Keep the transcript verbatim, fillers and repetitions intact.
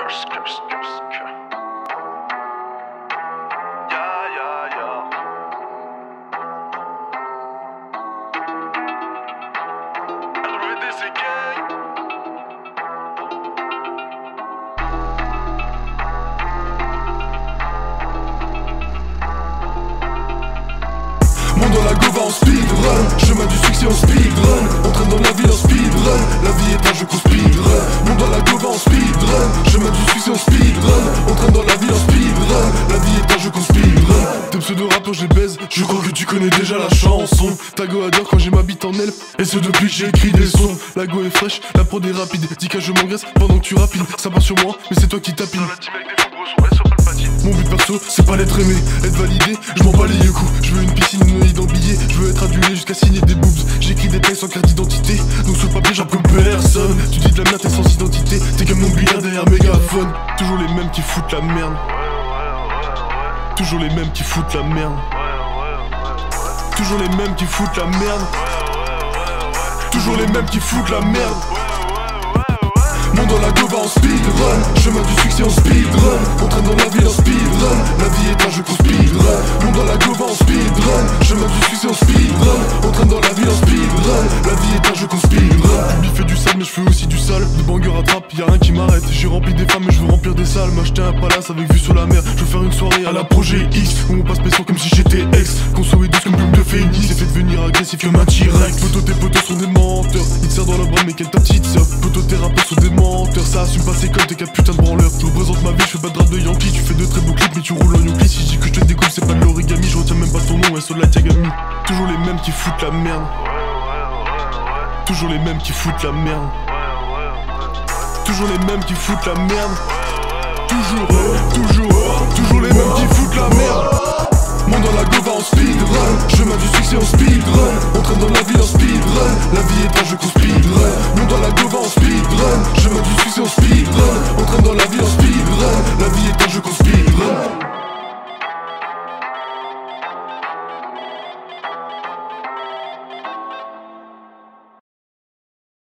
Monde dans la gova en speedrun, chemin du succès en speedrun, entraîne dans la ville en speedrun, la vie est un jeu qu'on speedrun. Monde dans la gova en speedrun, chemin du succès en speedrun, entraîne dans la ville en speedrun, la vie est un jeu qu'on speedrun. Tes pseudo rappeurs je les baise, je crois que tu connais déjà la chanson. Ta go adore quand j'ai ma bite en elle, et ce depuis que j'ai écrit des sons. La go est fraîche, la prod est rapide, dis que je m'engraisse pendant que tu rapines. Ça part sur moi, mais c'est toi qui tapines. Mon but perso, c'est pas l'être aimé, être validé, je m'en bats les yeux coups. Je veux une piscine, une œil dans billet, je veux être adulé jusqu'à signer des boobs. J'écris des textes sans carte d'identité, donc sur le papier j'aime comme personne. Tu dis de la merde, t'es sans identité, t'es comme mon billard derrière mégaphone. Toujours les mêmes qui foutent la merde. Toujours les mêmes qui foutent la merde. Toujours les mêmes qui foutent la merde. Toujours les mêmes qui foutent la merde. Monde dans la gova en speedrun, chemin du succès en speedrun, entraîne dans la ville en speedrun, la vie est un jeu qu'on speedrun. Monde dans la gova en speedrun, chemin du succès en speedrun, entraîne dans la ville en speedrun, la vie est un jeu qu'on speedrun. Il fait du sale mais je fais aussi du sale, de banger à trappe, y'a rien qui m'arrête. J'ai rempli des femmes mais je veux remplir des salles, m'acheter un palace avec vue sur la mer. Je veux faire une soirée à la Projet X, où on passe pression comme si j'étais ex, qu'on soit douce comme plume de phénix, c'est fait devenir agressif comme un T-Rex. Poto tes potos sont des menteurs, ils te serrent dans le bras mais quelle ta petite sœur. Poto tes rappeurs sont des menteurs, ça assume pas c'est comme t'es qu'un putain de branleur. Je représente ma vie, je fais pas de rap de Yankee, tu fais de très beaux clips mais tu roules en Yuki. Si je dis que je te découpe c'est pas de l'origami, je retiens même pas ton nom, et sur la Tiagami. Toujours les mêmes qui foutent la merde. Toujours les mêmes qui foutent la merde. Toujours les mêmes qui foutent la merde. Toujours, toujours